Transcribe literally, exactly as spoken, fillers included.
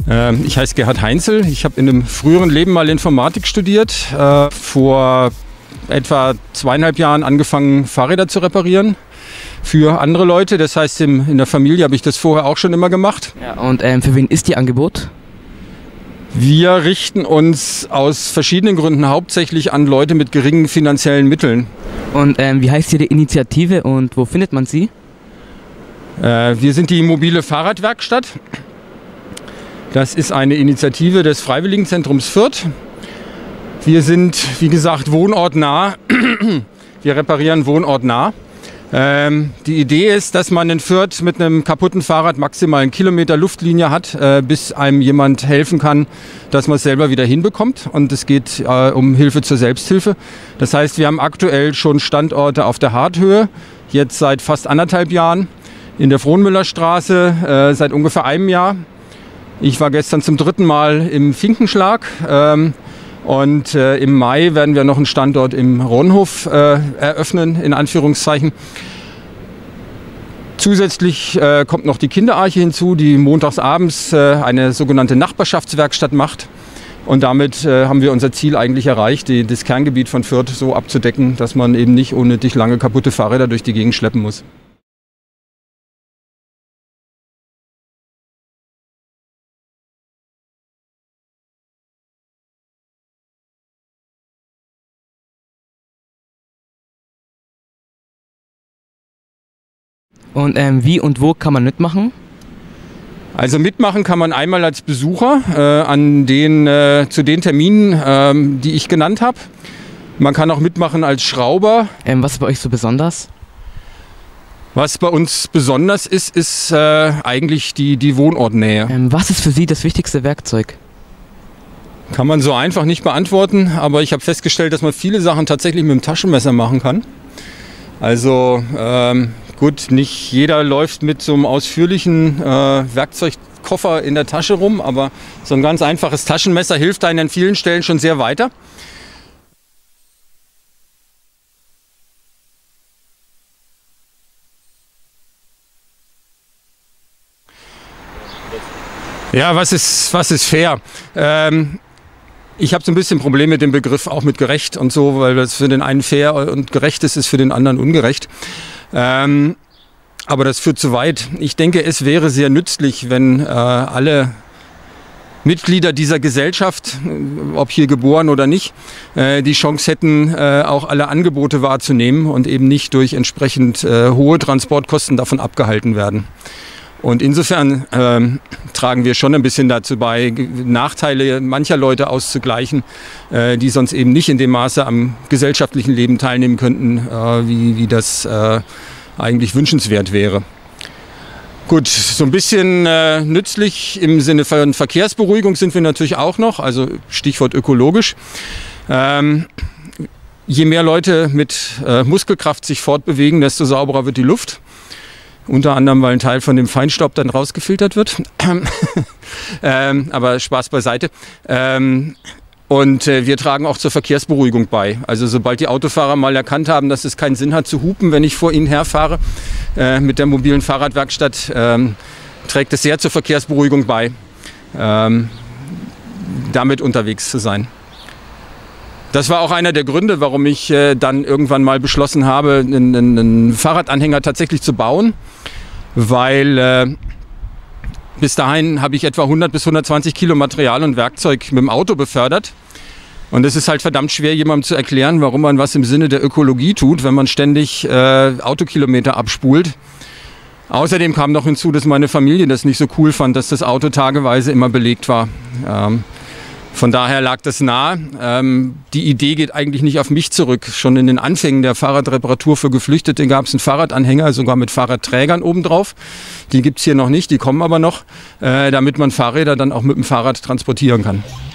Ähm, ich heiße Gerhard Heinzel. Ich habe in einem früheren Leben mal Informatik studiert. Äh, vor etwa zweieinhalb Jahren angefangen, Fahrräder zu reparieren für andere Leute. Das heißt, im, in der Familie habe ich das vorher auch schon immer gemacht. Ja, und ähm, für wen ist Ihr Angebot? Wir richten uns aus verschiedenen Gründen hauptsächlich an Leute mit geringen finanziellen Mitteln. Und ähm, wie heißt Ihre Initiative und wo findet man sie? Äh, wir sind die mobile Fahrradwerkstatt. Das ist eine Initiative des Freiwilligenzentrums Fürth. Wir sind, wie gesagt, wohnortnah. Wir reparieren wohnortnah. Ähm, die Idee ist, dass man in Fürth mit einem kaputten Fahrrad maximal einen Kilometer Luftlinie hat, äh, bis einem jemand helfen kann, dass man es selber wieder hinbekommt. Und es geht äh, um Hilfe zur Selbsthilfe. Das heißt, wir haben aktuell schon Standorte auf der Harthöhe, jetzt seit fast anderthalb Jahren, in der Frohnmüllerstraße äh, seit ungefähr einem Jahr. Ich war gestern zum dritten Mal im Finkenschlag. Ähm, Und äh, im Mai werden wir noch einen Standort im Ronhof äh, eröffnen, in Anführungszeichen. Zusätzlich äh, kommt noch die Kinderarche hinzu, die montagsabends äh, eine sogenannte Nachbarschaftswerkstatt macht. Und damit äh, haben wir unser Ziel eigentlich erreicht, die, das Kerngebiet von Fürth so abzudecken, dass man eben nicht unnötig lange kaputte Fahrräder durch die Gegend schleppen muss. Und ähm, wie und wo kann man mitmachen? Also mitmachen kann man einmal als Besucher äh, an den, äh, zu den Terminen, ähm, die ich genannt habe. Man kann auch mitmachen als Schrauber. Ähm, was ist bei euch so besonders? Was bei uns besonders ist, ist äh, eigentlich die, die Wohnortnähe. Ähm, was ist für Sie das wichtigste Werkzeug? Kann man so einfach nicht beantworten, aber ich habe festgestellt, dass man viele Sachen tatsächlich mit dem Taschenmesser machen kann. Also ähm, gut, nicht jeder läuft mit so einem ausführlichen äh, Werkzeugkoffer in der Tasche rum, aber so ein ganz einfaches Taschenmesser hilft einem an vielen Stellen schon sehr weiter. Ja, was ist, was ist fair? Ähm, Ich habe so ein bisschen Probleme mit dem Begriff, auch mit gerecht und so, weil das für den einen fair und gerecht ist, ist für den anderen ungerecht. Ähm, aber das führt zu weit. Ich denke, es wäre sehr nützlich, wenn äh, alle Mitglieder dieser Gesellschaft, ob hier geboren oder nicht, äh, die Chance hätten, äh, auch alle Angebote wahrzunehmen und eben nicht durch entsprechend äh, hohe Transportkosten davon abgehalten werden. Und insofern ähm, tragen wir schon ein bisschen dazu bei, Nachteile mancher Leute auszugleichen, äh, die sonst eben nicht in dem Maße am gesellschaftlichen Leben teilnehmen könnten, äh, wie, wie das äh, eigentlich wünschenswert wäre. Gut, so ein bisschen äh, nützlich im Sinne von Verkehrsberuhigung sind wir natürlich auch noch, also Stichwort ökologisch. Ähm, je mehr Leute mit äh, Muskelkraft sich fortbewegen, desto sauberer wird die Luft. Unter anderem, weil ein Teil von dem Feinstaub dann rausgefiltert wird. ähm, aber Spaß beiseite. Ähm, und äh, wir tragen auch zur Verkehrsberuhigung bei. Also sobald die Autofahrer mal erkannt haben, dass es keinen Sinn hat zu hupen, wenn ich vor ihnen herfahre, äh, mit der mobilen Fahrradwerkstatt, ähm, trägt es sehr zur Verkehrsberuhigung bei, ähm, damit unterwegs zu sein. Das war auch einer der Gründe, warum ich äh, dann irgendwann mal beschlossen habe, einen, einen Fahrradanhänger tatsächlich zu bauen, weil äh, bis dahin habe ich etwa hundert bis hundertzwanzig Kilo Material und Werkzeug mit dem Auto befördert. Und es ist halt verdammt schwer, jemandem zu erklären, warum man was im Sinne der Ökologie tut, wenn man ständig äh, Autokilometer abspult. Außerdem kam noch hinzu, dass meine Familie das nicht so cool fand, dass das Auto tageweise immer belegt war. Ähm, Von daher lag das nahe. Ähm, die Idee geht eigentlich nicht auf mich zurück. Schon in den Anfängen der Fahrradreparatur für Geflüchtete gab es einen Fahrradanhänger, sogar mit Fahrradträgern obendrauf. Die gibt es hier noch nicht, die kommen aber noch, äh, damit man Fahrräder dann auch mit dem Fahrrad transportieren kann.